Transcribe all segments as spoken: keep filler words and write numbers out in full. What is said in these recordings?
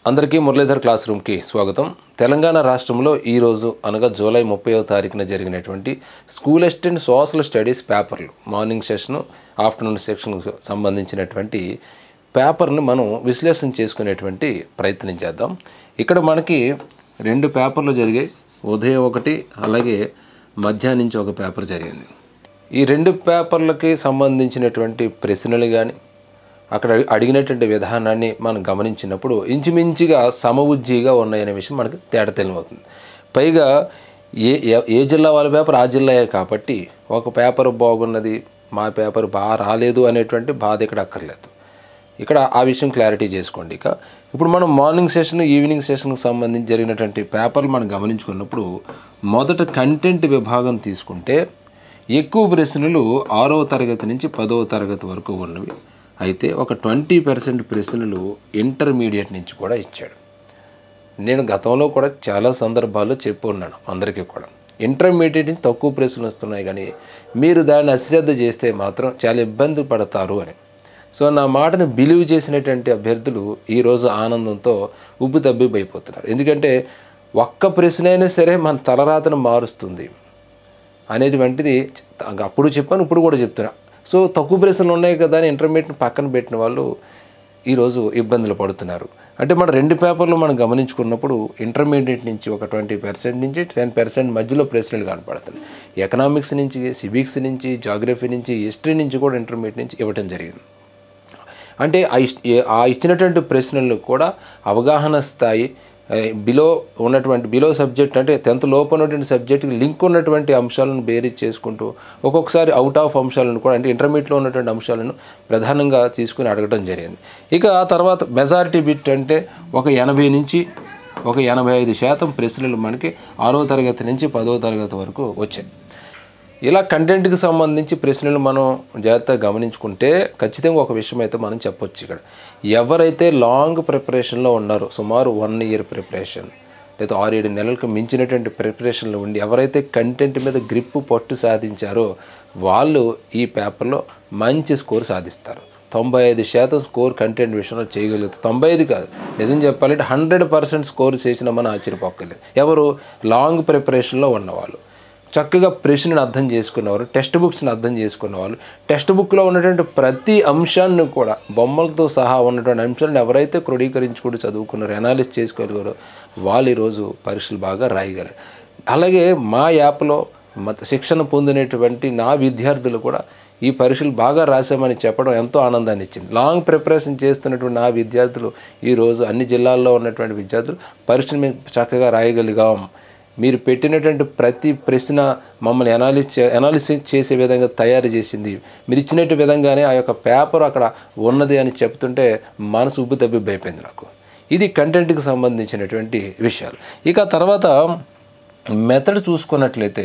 అందరికీ మురళీధర్ క్లాస్ రూమ్కి స్వాగతం. తెలంగాణ రాష్ట్రంలో ఈరోజు అనగా జూలై ముప్పైవ తారీఖున జరిగినటువంటి స్కూల్ అసిస్టెంట్ సోషల్ స్టడీస్ పేపర్లు మార్నింగ్ సెషన్ ఆఫ్టర్నూన్ సెక్షన్కు సంబంధించినటువంటి పేపర్ని మనం విశ్లేషణ చేసుకునేటువంటి ప్రయత్నం చేద్దాం. ఇక్కడ మనకి రెండు పేపర్లు జరిగాయి. ఉదయం ఒకటి, అలాగే మధ్యాహ్నం నుంచి ఒక పేపర్ జరిగింది. ఈ రెండు పేపర్లకి సంబంధించినటువంటి ప్రశ్నలు కానీ అక్కడ అడిగినటువంటి విధానాన్ని మనం గమనించినప్పుడు ఇంచుమించుగా సమవుజ్జీగా ఉన్నాయనే విషయం మనకు తేడా తెలియవుతుంది. పైగా ఏ ఏ జిల్లా వాళ్ళ పేపర్ ఆ జిల్లాయే కాబట్టి ఒక పేపర్ బాగున్నది, మా పేపర్ బాగా రాలేదు అనేటువంటి బాధ ఇక్కడ అక్కర్లేదు. ఇక్కడ ఆ విషయం క్లారిటీ చేసుకోండి. ఇక ఇప్పుడు మనం మార్నింగ్ సెషన్ ఈవినింగ్ సెషన్కి సంబంధించి జరిగినటువంటి పేపర్లు మనం గమనించుకున్నప్పుడు మొదట కంటెంట్ విభాగం తీసుకుంటే ఎక్కువ ప్రశ్నలు ఆరవ తరగతి నుంచి పదవ తరగతి వరకు ఉన్నవి. అయితే ఒక ట్వంటీ పర్సెంట్ ప్రశ్నలు ఇంటర్మీడియట్ నుంచి కూడా ఇచ్చాడు. నేను గతంలో కూడా చాలా సందర్భాల్లో చెప్పి ఉన్నాను అందరికీ కూడా, ఇంటర్మీడియట్ నుంచి తక్కువ ప్రశ్నలు వస్తున్నాయి కానీ మీరు దాన్ని అశ్రద్ధ చేస్తే మాత్రం చాలా ఇబ్బంది పడతారు అని. సో నా మాటను బిలీవ్ చేసినటువంటి అభ్యర్థులు ఈరోజు ఆనందంతో ఉబ్బు తబ్బిబ్బైపోతున్నారు. ఎందుకంటే ఒక్క ప్రశ్న అయినా సరే మన తలరాతను మారుస్తుంది అనేటువంటిది అప్పుడు చెప్పాను, ఇప్పుడు కూడా చెప్తున్నా. సో తక్కువ ప్రశ్నలు ఉన్నాయి కదా అని ఇంటర్మీడియట్ పక్కన పెట్టిన వాళ్ళు ఈరోజు ఇబ్బందులు పడుతున్నారు. అంటే మన రెండు పేపర్లు మనం గమనించుకున్నప్పుడు ఇంటర్మీడియట్ నుంచి ఒక ట్వంటీ పర్సెంట్ నుంచి టెన్ పర్సెంట్ మధ్యలో ప్రశ్నలు కనపడుతున్నాయి. ఎకనామిక్స్ నుంచి, సివిక్స్ నుంచి, జాగ్రఫీ నుంచి, హిస్టరీ నుంచి కూడా ఇంటర్మీడియట్ నుంచి ఇవ్వటం జరిగింది. అంటే ఆ ఇచ్చినటువంటి ప్రశ్నలు కూడా అవగాహన స్థాయి బిలో ఉన్నటువంటి బిలో సబ్జెక్ట్ అంటే టెన్త్ లోపు ఉన్నటువంటి సబ్జెక్ట్కి లింక్ ఉన్నటువంటి అంశాలను బేరీజ్ చేసుకుంటూ ఒక్కొక్కసారి అవుట్ ఆఫ్ అంశాలను కూడా అంటే ఇంటర్మీడియట్లో ఉన్నటువంటి అంశాలను ప్రధానంగా తీసుకుని అడగడం జరిగింది. ఇక ఆ తర్వాత మెజారిటీ బిట్ అంటే ఒక ఎనభై నుంచి ఒక ఎనభై ఐదు శాతం ప్రశ్నలు మనకి ఆరో తరగతి నుంచి పదో తరగతి వరకు వచ్చాయి. ఇలా కంటెంట్కి సంబంధించి ప్రశ్నలు మనం జాగ్రత్తగా గమనించుకుంటే ఖచ్చితంగా ఒక విషయం అయితే మనం చెప్పొచ్చు. ఇక్కడ ఎవరైతే లాంగ్ ప్రిపరేషన్లో ఉన్నారో, సుమారు వన్ ఇయర్ ప్రిపరేషన్ లేదా ఆరు ఏడు నెలలకు మించినటువంటి ప్రిపరేషన్లో ఉండి ఎవరైతే కంటెంట్ మీద గ్రిప్ పట్టు సాధించారో వాళ్ళు ఈ పేపర్లో మంచి స్కోర్ సాధిస్తారు. తొంభై ఐదు శాతం స్కోర్ కంటెంట్ విషయంలో చేయగలుగుతారు. తొంభై ఐదు కాదు, నిజం చెప్పాలంటే హండ్రెడ్ పర్సెంట్ స్కోర్ చేసిన మనం ఆశ్చర్యపోక్కర్లేదు. ఎవరు లాంగ్ ప్రిపరేషన్లో ఉన్నవాళ్ళు, చక్కగా ప్రశ్నను అర్థం చేసుకున్నవారు, టెక్స్ట్ బుక్స్ని అర్థం చేసుకున్నవాళ్ళు, టెక్స్ట్ బుక్లో ఉన్నటువంటి ప్రతి అంశాన్ని కూడా బొమ్మలతో సహా ఉన్నటువంటి అంశాలను ఎవరైతే క్రోడీకరించుకుంటూ చదువుకున్నారో, అనాలిసిస్ చేసుకోగలిగారో వాళ్ళు ఈరోజు పరీక్షలు బాగా రాయగలరు. అలాగే మా యాప్లో మత శిక్షణ పొందినటువంటి నా విద్యార్థులు కూడా ఈ పరీక్షలు బాగా రాసామని చెప్పడం ఎంతో ఆనందాన్ని ఇచ్చింది. లాంగ్ ప్రిపరేషన్ చేస్తున్నటువంటి నా విద్యార్థులు ఈరోజు అన్ని జిల్లాల్లో ఉన్నటువంటి విద్యార్థులు పరీక్షను మేము చక్కగా రాయగలిగాం. మీరు పెట్టినటువంటి ప్రతి ప్రశ్న మమ్మల్ని అనాలిస్ అనాలిసిస్ చేసే విధంగా తయారు చేసింది. మీరు ఇచ్చినట్టు విధంగానే ఆ యొక్క పేపర్ అక్కడ ఉన్నది అని చెప్తుంటే మనసు ఉబ్బు తబ్బిబ్బైపోయింది నాకు. ఇది కంటెంట్కి సంబంధించినటువంటి విషయాలు. ఇక తర్వాత మెథడ్ చూసుకున్నట్లయితే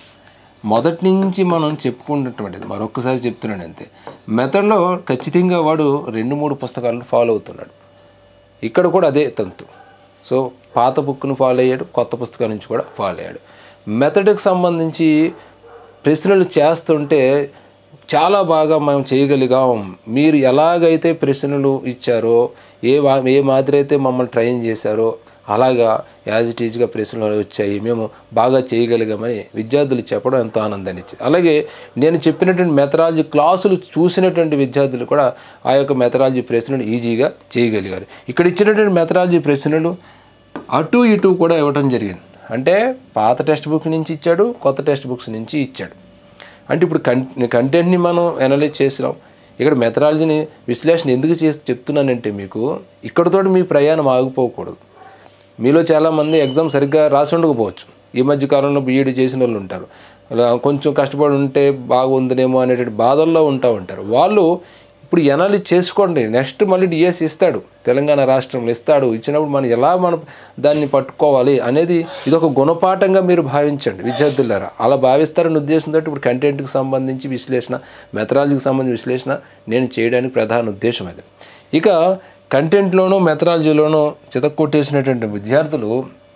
మొదటి నుంచి మనం చెప్పుకున్నటువంటిది మరొకసారి చెప్తున్నాను అంతే. మెథడ్లో ఖచ్చితంగా వాడు రెండు మూడు పుస్తకాలను ఫాలో అవుతున్నాడు. ఇక్కడ కూడా అదే తంతు. సో పాత బుక్ను ఫాలో అయ్యాడు, కొత్త పుస్తకం నుంచి కూడా ఫాలో అయ్యాడు. మెథడ్కి సంబంధించి ప్రశ్నలు చేస్తుంటే చాలా బాగా మనం చేయగలిగాం. మీరు ఎలాగైతే ప్రశ్నలు ఇచ్చారో, ఏ ఏ మాదిరి అయితే మమ్మల్ని ట్రైన్ చేశారో అలాగా యాజ్ ఇట్ ఈజ్గా ప్రశ్నలు వచ్చాయి, మేము బాగా చేయగలిగామని విద్యార్థులు చెప్పడం ఎంతో ఆనందాన్ని ఇచ్చింది. అలాగే నేను చెప్పినటువంటి మెథడాలజీ క్లాసులు చూసినటువంటి విద్యార్థులు కూడా ఆ యొక్క మెథడాలజీ ప్రశ్నలు ఈజీగా చేయగలిగారు. ఇక్కడ ఇచ్చినటువంటి మెథడాలజీ ప్రశ్నలు అటు ఇటు కూడా ఇవ్వడం జరిగింది. అంటే పాత టెక్స్ట్ బుక్ నుంచి ఇచ్చాడు, కొత్త టెక్స్ట్ బుక్స్ నుంచి ఇచ్చాడు. అంటే ఇప్పుడు కం కంటెంట్ని మనం అనలైజ్ చేసినాం. ఇక్కడ మెథడాలజీని విశ్లేషణ ఎందుకు చేసి చెప్తున్నానంటే మీకు ఇక్కడతోటి మీ ప్రయాణం ఆగిపోకూడదు. మీలో చాలామంది ఎగ్జామ్ సరిగ్గా రాసి ఉండకపోవచ్చు. ఈ మధ్య కాలంలో బీఈడీ చేసిన వాళ్ళు ఉంటారు, కొంచెం కష్టపడి ఉంటే బాగుందనేమో అనేటువంటి బాధల్లో ఉంటా ఉంటారు. వాళ్ళు ఇప్పుడు ఎనాలిజ్ చేసుకోండి. నెక్స్ట్ మళ్ళీ డిఎస్ ఇస్తాడు, తెలంగాణ రాష్ట్రంలో ఇస్తాడు. ఇచ్చినప్పుడు మనం ఎలా మనం దాన్ని పట్టుకోవాలి అనేది ఇదొక గుణపాఠంగా మీరు భావించండి విద్యార్థులారా. అలా భావిస్తారని ఉద్దేశంతో ఇప్పుడు కంటెంట్కి సంబంధించి విశ్లేషణ, మెథడాలజీకి సంబంధించి విశ్లేషణ నేను చేయడానికి ప్రధాన ఉద్దేశం అది. ఇక కంటెంట్లోనూ మెథడాలజీలోనూ చితక్కొట్టేసినటువంటి విద్యార్థులు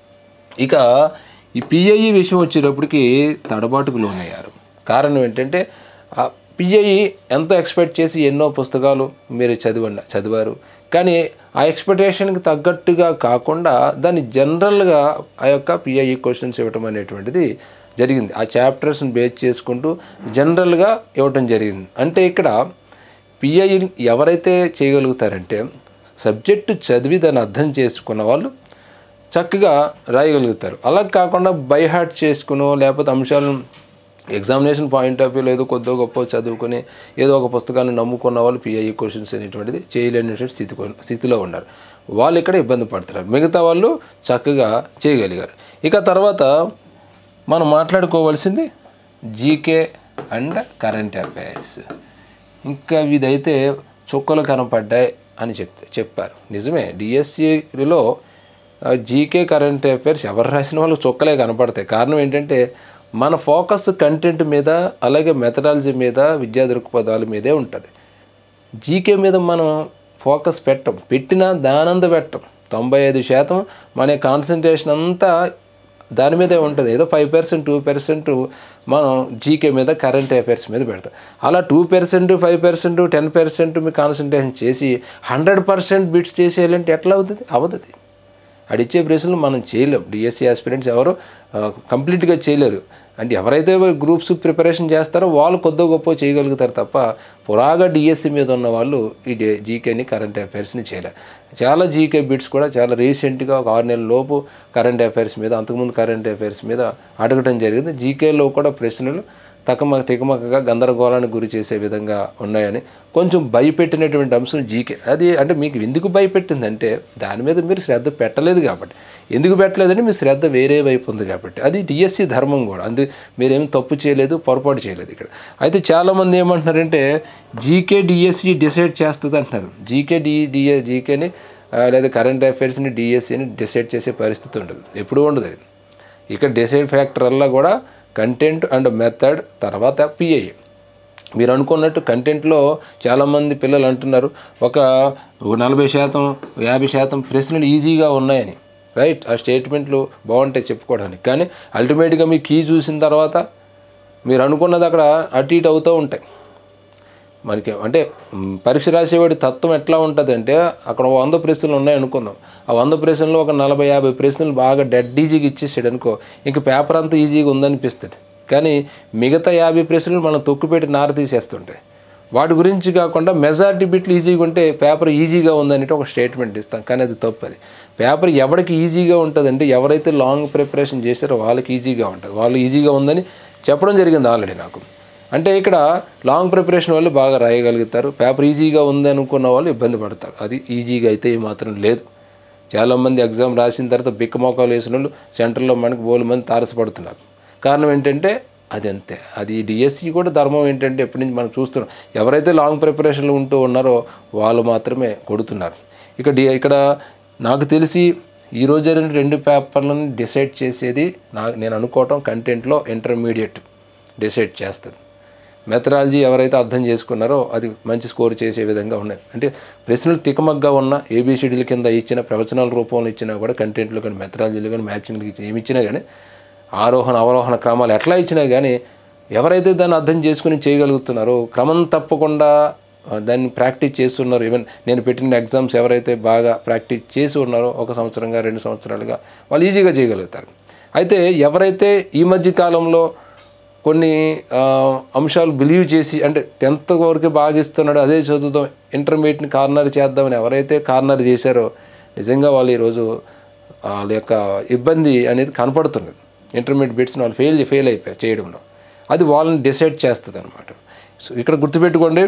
ఇక ఈ పిఐఈ విషయం వచ్చేటప్పటికి తడబాటుకు లోనయ్యారు. కారణం ఏంటంటే పిఐఈ ఎంతో ఎక్స్పెక్ట్ చేసి ఎన్నో పుస్తకాలు మీరు చదివండి చదివారు, కానీ ఆ ఎక్స్పెక్టేషన్కి తగ్గట్టుగా కాకుండా దాన్ని జనరల్గా ఆ యొక్క పిఐఈ క్వశ్చన్స్ ఇవ్వటం అనేటువంటిది జరిగింది. ఆ చాప్టర్స్ని బేస్ చేసుకుంటూ జనరల్గా ఇవ్వటం జరిగింది. అంటే ఇక్కడ పిఐఈ ఎవరైతే చేయగలుగుతారంటే సబ్జెక్టు చదివి దాన్ని అర్థం చేసుకున్న వాళ్ళు చక్కగా రాయగలుగుతారు. అలా కాకుండా బై హార్ట్ చేసుకునో లేకపోతే అంశాలను ఎగ్జామినేషన్ పాయింట్ ఆఫ్ వ్యూ ఏదో కొద్దిగా గొప్ప చదువుకొని ఏదో ఒక పుస్తకాన్ని నమ్ముకున్న వాళ్ళు పిఐఈ క్వశ్చన్స్ అనేటువంటిది చేయలేనటువంటి స్థితి స్థితిలో ఉన్నారు. వాళ్ళు ఇక్కడ ఇబ్బంది పడుతున్నారు. మిగతా వాళ్ళు చక్కగా చేయగలిగారు. ఇక తర్వాత మనం మాట్లాడుకోవాల్సింది జీకే అండ్ కరెంట్ అఫైర్స్. ఇంకా ఇదైతే చుక్కలు కనపడ్డాయి అని చెప్తే చెప్పారు. నిజమే, డిఎస్సిలో జీకే కరెంట్ అఫైర్స్ ఎవరు రాసిన వాళ్ళు చుక్కలే కనపడతాయి. కారణం ఏంటంటే మన ఫోకస్ కంటెంట్ మీద అలాగే మెథడాలజీ మీద విద్యా దృక్పథాల మీదే ఉంటుంది. జీకే మీద మనం ఫోకస్ పెట్టం, పెట్టినా దానంద పెట్టం. తొంభై ఐదు శాతం మన కాన్సన్ట్రేషన్ అంతా దాని మీదే ఉంటుంది. ఏదో ఫైవ్ పర్సెంట్ టూ పర్సెంట్ మనం జీకే మీద కరెంట్ అఫైర్స్ మీద పెడతాం. అలా two percent five percent ten percent మీ కాన్సన్ట్రేషన్ చేసి హండ్రెడ్ పర్సెంట్ బిట్స్ చేసేయాలంటే ఎట్లా అవుతుంది? అవుతుంది. అడిచ్చే ప్రశ్నలు మనం చేయలేం. డిఎస్సి ఆస్పిరెంట్స్ ఎవరు కంప్లీట్గా చేయలేరు. అంటే ఎవరైతే గ్రూప్స్ ప్రిపరేషన్ చేస్తారో వాళ్ళు కొద్దిగా గొప్ప చేయగలుగుతారు తప్ప పురాగా డిఎస్సి మీద ఉన్న వాళ్ళు ఈ జీకేని కరెంట్ అఫైర్స్ని చేయలేరు. చాలా జీకే బిట్స్ కూడా చాలా రీసెంట్గా ఒక ఆరు నెలల లోపు కరెంట్ అఫైర్స్ మీద అంతకుముందు కరెంట్ అఫైర్స్ మీద అడగటం జరిగింది. జీకేలో కూడా ప్రశ్నలు తకమక తికమకగా గందరగోళానికి గురి చేసే విధంగా ఉన్నాయని కొంచెం భయపెట్టినటువంటి అంశం జీకే. అది అంటే మీకు ఎందుకు భయపెట్టిందంటే దాని మీద మీరు శ్రద్ధ పెట్టలేదు కాబట్టి. ఎందుకు పెట్టలేదంటే మీ శ్రద్ధ వేరే వైపు ఉంది కాబట్టి. అది డిఎస్సి ధర్మం కూడా. అందు మీరేం తప్పు చేయలేదు, పొరపాటు చేయలేదు ఇక్కడ. అయితే చాలామంది ఏమంటున్నారంటే జీకే డిఎస్సి డిసైడ్ చేస్తుంది అంటున్నారు. జీకే డి డిఏ జీకేని లేదా కరెంట్ అఫైర్స్ని డిఎస్సిని డిసైడ్ చేసే పరిస్థితి ఉండదు, ఎప్పుడూ ఉండదు. అది ఇక్కడ డిసైడ్ ఫ్యాక్టర్ వల్ల కూడా కంటెంట్ అండ్ మెథడ్ తర్వాత పిఐఈ. మీరు అనుకున్నట్టు కంటెంట్లో చాలామంది పిల్లలు అంటున్నారు ఒక నలభై శాతం యాభై శాతం ప్రశ్నలు ఈజీగా ఉన్నాయని. రైట్, ఆ స్టేట్మెంట్లు బాగుంటాయి చెప్పుకోవడానికి. కానీ అల్టిమేట్గా మీ కీ చూసిన తర్వాత మీరు అనుకున్నది అక్కడ అటు ఇటు అవుతూ ఉంటాయి. మనకి అంటే పరీక్ష రాసేవాడి తత్వం ఎట్లా ఉంటుంది అంటే అక్కడ వంద ప్రశ్నలు ఉన్నాయి అనుకుందాం. ఆ వంద ప్రశ్నలు ఒక నలభై యాభై ప్రశ్నలు బాగా డెడ్ ఈజీగా ఇచ్చేసాడు అనుకో, ఇంక పేపర్ అంతా ఈజీగా ఉందనిపిస్తుంది. కానీ మిగతా యాభై ప్రశ్నలు మనం తొక్కుపెట్టి నార తీసేస్తుంటాయి. వాటి గురించి కాకుండా మెజారిటీ బిట్లు ఈజీగా ఉంటే పేపర్ ఈజీగా ఉందనేది ఒక స్టేట్మెంట్ ఇస్తాం. కానీ అది తప్పు. అది పేపర్ ఎవరికి ఈజీగా ఉంటుందంటే ఎవరైతే లాంగ్ ప్రిపరేషన్ చేశారో వాళ్ళకి ఈజీగా ఉంటుంది. వాళ్ళు ఈజీగా ఉందని చెప్పడం జరిగింది ఆల్రెడీ నాకు. అంటే ఇక్కడ లాంగ్ ప్రిపరేషన్ వాళ్ళు బాగా రాయగలుగుతారు, పేపర్ ఈజీగా ఉంది అనుకున్న వాళ్ళు ఇబ్బంది పడతారు. అది ఈజీగా అయితే మాత్రం లేదు. చాలామంది ఎగ్జామ్ రాసిన తర్వాత బిక్క మోకాలు వేసిన వాళ్ళు సెంటర్లో మనకు బోలు మంది తారసపడుతున్నారు. కారణం ఏంటంటే అది అంతే. అది డిఎస్సి కూడా ధర్మం ఏంటంటే ఎప్పటి నుంచి మనం చూస్తున్నాం, ఎవరైతే లాంగ్ ప్రిపరేషన్లో ఉంటూ ఉన్నారో వాళ్ళు మాత్రమే కొడుతున్నారు. ఇక డి ఇక్కడ నాకు తెలిసి ఈరోజు జరిగిన రెండు పేపర్లను డిసైడ్ చేసేది నా నేను అనుకోవటం కంటెంట్లో ఇంటర్మీడియట్ డిసైడ్ చేస్తుంది. మెథడాలజీ ఎవరైతే అర్థం చేసుకున్నారో అది మంచి స్కోర్ చేసే విధంగా ఉన్నాయి. అంటే ప్రశ్నలు తికమగ్గా ఉన్న ఏబిసిడీల కింద ఇచ్చిన ప్రవచనాల రూపంలో ఇచ్చినా కూడా కంటెంట్లో కానీ మెథడాలజీలో కానీ మ్యాచింగ్లు ఏమి ఇచ్చినా కానీ ఆరోహణ అవరోహణ క్రమాలు ఎట్లా ఇచ్చినా కానీ ఎవరైతే దాన్ని అర్థం చేసుకుని చేయగలుగుతున్నారో క్రమం తప్పకుండా దాన్ని ప్రాక్టీస్ చేస్తున్నారు. ఈవెన్ నేను పెట్టిన ఎగ్జామ్స్ ఎవరైతే బాగా ప్రాక్టీస్ చేసి ఉన్నారో ఒక సంవత్సరంగా రెండు సంవత్సరాలుగా వాళ్ళు ఈజీగా చేయగలుగుతారు. అయితే ఎవరైతే ఈ మధ్య కాలంలో కొన్ని అంశాలు బిలీవ్ చేసి అంటే టెన్త్ వరకు బాగా ఇస్తున్నాడు అదే చదువుతాం ఇంటర్మీడియట్ని కార్నర్ చేద్దామని ఎవరైతే కార్నర్ చేశారో నిజంగా వాళ్ళు ఈరోజు వాళ్ళ యొక్క ఇబ్బంది అనేది కనపడుతున్నది. ఇంటర్మీడియట్ బిట్స్ని వాళ్ళు ఫెయిల్ ఫెయిల్ అయిపోయారు చేయడంలో. అది వాళ్ళని డిసైడ్ చేస్తుంది అనమాట. సో ఇక్కడ గుర్తుపెట్టుకోండి,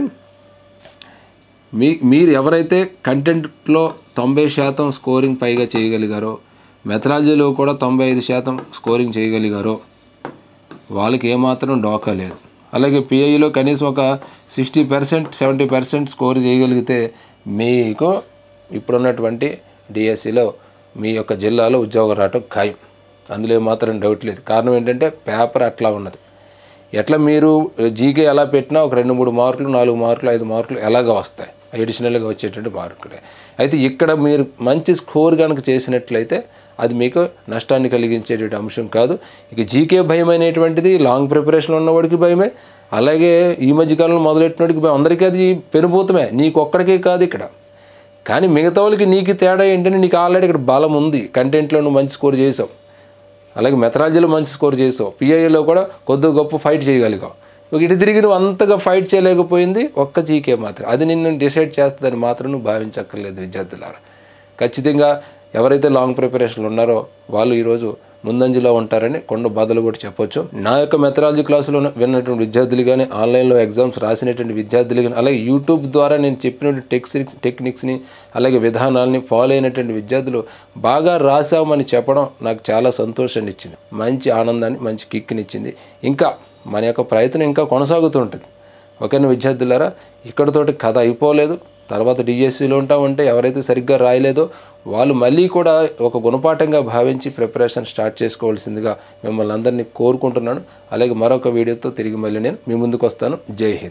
మీ మీరు ఎవరైతే కంటెంట్లో తొంభై శాతం స్కోరింగ్ పైగా చేయగలిగారో మెథడాలజీలో కూడా తొంభై ఐదు శాతం స్కోరింగ్ చేయగలిగారో వాళ్ళకి ఏమాత్రం డోకా లేదు. అలాగే పిఐలో కనీసం ఒక sixty percent seventy percent score చేయగలిగితే మీకు ఇప్పుడున్నటువంటి డిఎస్సిలో మీ యొక్క జిల్లాలో ఉద్యోగం రావటం ఖాయం. అందులో ఏమాత్రం డౌట్ లేదు. కారణం ఏంటంటే పేపర్ అట్లా ఉన్నది. ఎట్లా మీరు జీకే ఎలా పెట్టినా ఒక రెండు మూడు మార్కులు నాలుగు మార్కులు ఐదు మార్కులు ఎలాగ వస్తాయి, అడిషనల్గా వచ్చేటువంటి మార్కులే. అయితే ఇక్కడ మీరు మంచి స్కోర్ కనుక చేసినట్లయితే అది మీకు నష్టాన్ని కలిగించేటువంటి అంశం కాదు. ఇక జీకే భయం అనేటువంటిది లాంగ్ ప్రిపరేషన్ ఉన్నవాడికి భయమే, అలాగే ఈ మధ్యకాలంలో మొదలెట్టినోడికి భయం. అందరికీ అది పెనుభూతమే, నీకు ఒక్కడికే కాదు. ఇక్కడ కానీ మిగతా వాళ్ళకి నీకు తేడా ఏంటంటే నీకు ఆల్రెడీ ఇక్కడ బలం ఉంది, కంటెంట్లో నువ్వు మంచి స్కోర్ చేసావు, అలాగే మెథడాలజీలో మంచి స్కోర్ చేసావు, పిఐఏలో కూడా కొద్దిగా గొప్ప ఫైట్ చేయగలిగావు. ఇటు తిరిగి నువ్వు అంతగా ఫైట్ చేయలేకపోయింది ఒక్క జీకే మాత్రం. అది నిన్ను డిసైడ్ చేస్తుందని మాత్రం నువ్వు భావించక్కర్లేదు విద్యార్థులారా. ఖచ్చితంగా ఎవరైతే లాంగ్ ప్రిపరేషన్లు ఉన్నారో వాళ్ళు ఈరోజు ముందంజలో ఉంటారని కొండ బాధలు కూడా చెప్పొచ్చు. నా యొక్క మెథడాలజీ క్లాసులో విన్నటువంటి విద్యార్థులు కానీ, ఆన్లైన్లో ఎగ్జామ్స్ రాసినటువంటి విద్యార్థులు కానీ, అలాగే యూట్యూబ్ ద్వారా నేను చెప్పినటువంటి టెక్స్ టెక్నిక్స్ని అలాగే విధానాలని ఫాలో అయినటువంటి విద్యార్థులు బాగా రాసామని చెప్పడం నాకు చాలా సంతోషాన్ని ఇచ్చింది, మంచి ఆనందాన్ని, మంచి కిక్నిచ్చింది. ఇంకా మన యొక్క ప్రయత్నం ఇంకా కొనసాగుతూ ఉంటుంది. ఓకేనా విద్యార్థులారా, ఇక్కడతోటి కథ అయిపోలేదు. తర్వాత డిఎస్సిలో ఉంటామంటే ఎవరైతే సరిగ్గా రాయలేదో వాళ్ళు మళ్ళీ కూడా ఒక గుణపాఠంగా భావించి ప్రిపరేషన్ స్టార్ట్ చేసుకోవాల్సిందిగా మిమ్మల్ని అందరినీ కోరుకుంటున్నాను. అలాగే మరొక వీడియోతో తిరిగి మళ్ళీ నేను మీ ముందుకు వస్తాను. జై హింద్.